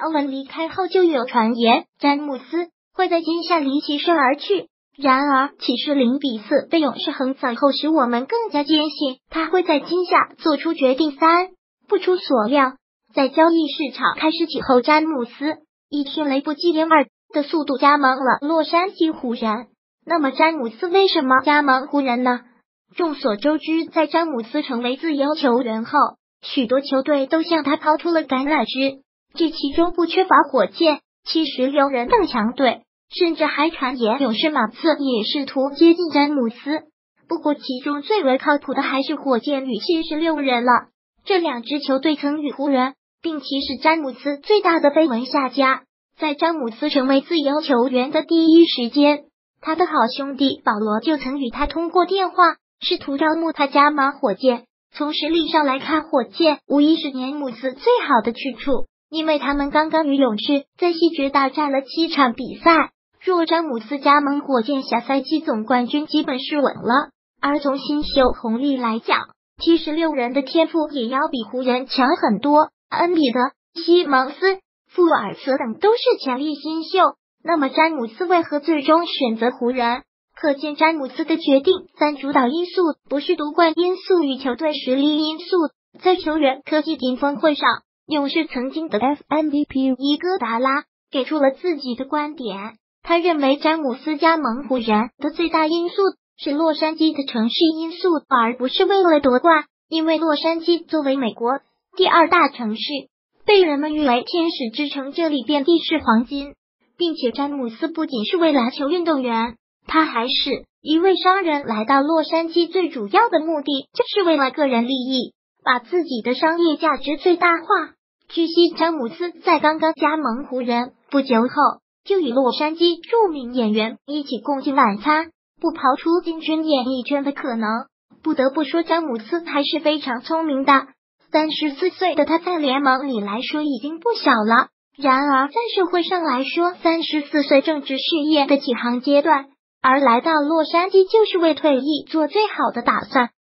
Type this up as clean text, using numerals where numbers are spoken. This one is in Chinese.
欧文离开后，就有传言詹姆斯会在今夏离骑士而去。然而，骑士0-4被勇士横扫后，使我们更加坚信他会在今夏做出决定。不出所料，在交易市场开始起后，詹姆斯以迅雷不及掩耳的速度加盟了洛杉矶湖人。那么，詹姆斯为什么加盟湖人呢？众所周知，在詹姆斯成为自由球员后，许多球队都向他抛出了橄榄枝，这其中不缺乏火箭、76人等强队。甚至还传言勇士马刺也试图接近詹姆斯，不过其中最为靠谱的还是火箭与76人了。这两支球队曾与湖人并且是詹姆斯最大的绯闻下家。在詹姆斯成为自由球员的第一时间，他的好兄弟保罗就曾与他通过电话，试图招募他加盟火箭。从实力上来看，火箭无疑是詹姆斯最好的去处，因为他们刚刚与勇士在西决大战了7场比赛。若詹姆斯加盟火箭，下赛季总冠军基本是稳了。而从新秀红利来讲，76人的天赋也要比湖人强很多。恩比德、西蒙斯、富尔茨等都是潜力新秀。那么詹姆斯为何最终选择湖人？可见詹姆斯的决定主导因素不是夺冠因素与球队实力因素。在球员科技顶峰会上，勇士曾经的 MVP 伊戈达拉给出了自己的观点。他认为詹姆斯加盟湖人的最大因素是洛杉矶的城市因素，而不是为了夺冠。因为洛杉矶作为美国第2大城市，被人们誉为天使之城，这里遍地是黄金。并且詹姆斯不仅是位篮球运动员，他还是一位商人。来到洛杉矶最主要的目的就是为了个人利益，把自己的商业价值最大化。据悉，詹姆斯在刚刚加盟湖人不久后，就与洛杉矶著名演员一起共进晚餐，不刨出进军演艺圈的可能。不得不说，詹姆斯还是非常聪明的。34岁的他在联盟里来说已经不小了，然而在社会上来说，34岁正值事业的起航阶段，而来到洛杉矶就是为退役做最好的打算。